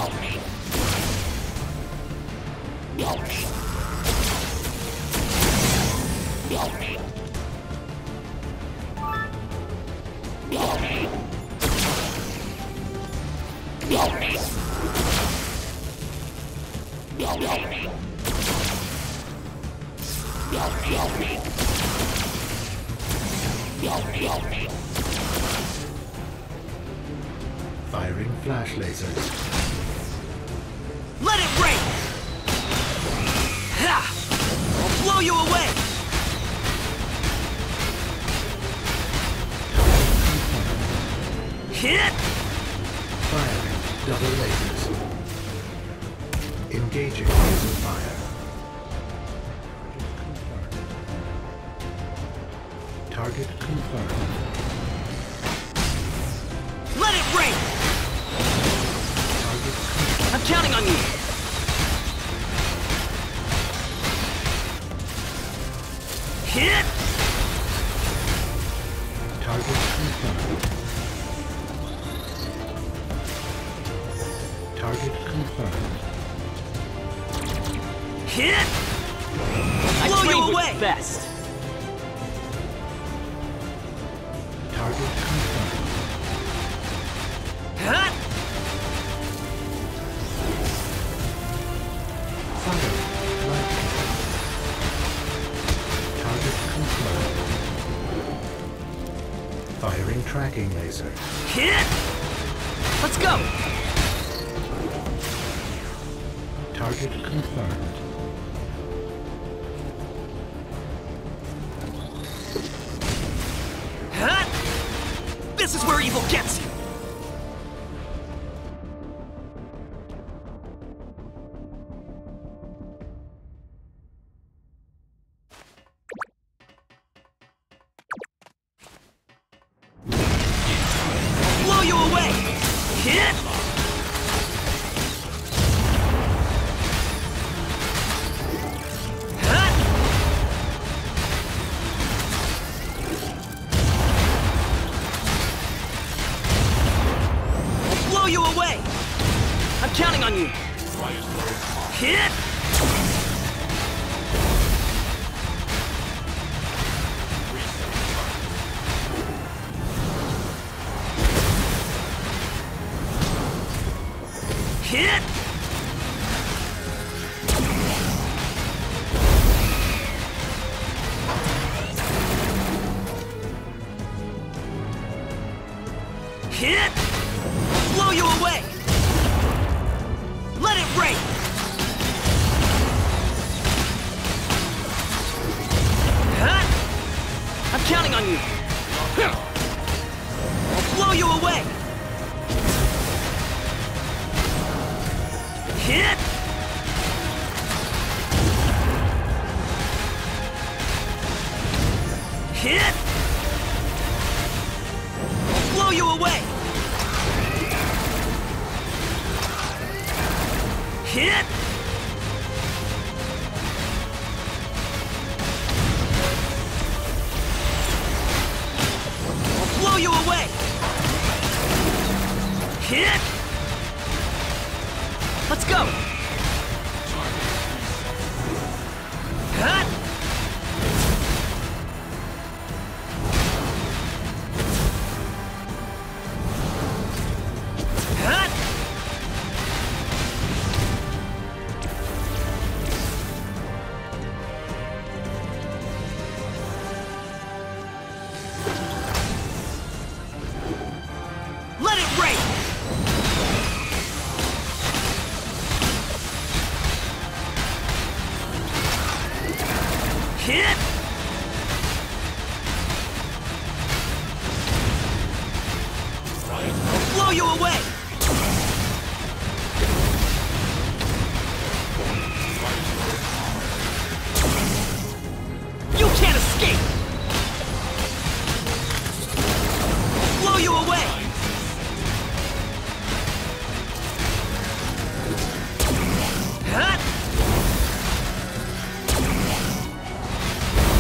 Firing flash lasers. Let it rain! Ha! I'll blow you away! Hit! Firing double lasers. Engaging laser fire. Target confirmed. Let it rain! Target confirmed. I'm counting on you! Hit! Target confirmed. Target confirmed. Hit! I Blow you trained away! with the best. Target confirmed. Huh? Fire. Lightning. Target confirmed. Firing tracking laser. Hit! Let's go! Target confirmed. Huh? This is where evil gets you! Blow you away! Hit! Huh? I'll blow you away! I'm counting on you! Hit! Hit! Hit! Blow you away! Let it rain! Huh? I'm counting on you! I'll blow you away! Hit! Hit! I'll blow you away! Hit! I'll blow you away! Hit! Let's go! Hut! Hut! Let it rain! Hit! I'll blow you away! You can't escape! I'll blow you away! Hut!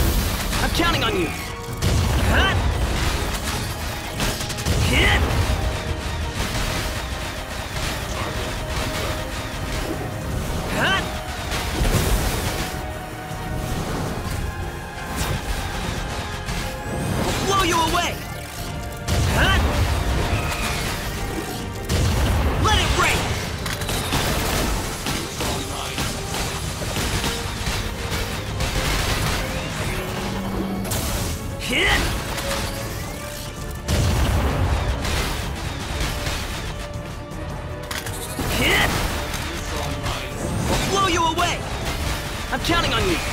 I'm counting on you.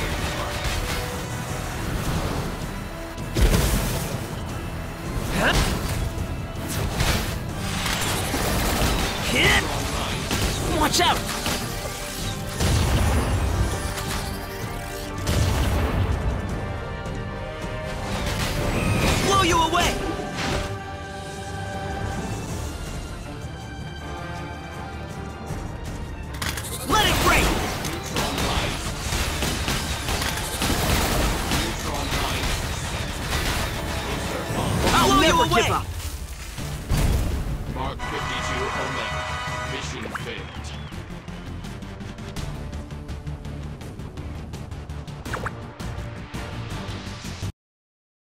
Huh? Hit! Watch out! Blow you away! Let it break! I'll never give up! Mark 52 Omega. Mission failed.